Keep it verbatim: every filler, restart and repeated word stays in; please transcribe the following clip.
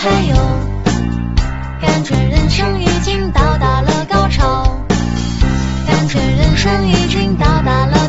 还有，感觉人生已经到达了高潮，感觉人生已经到达了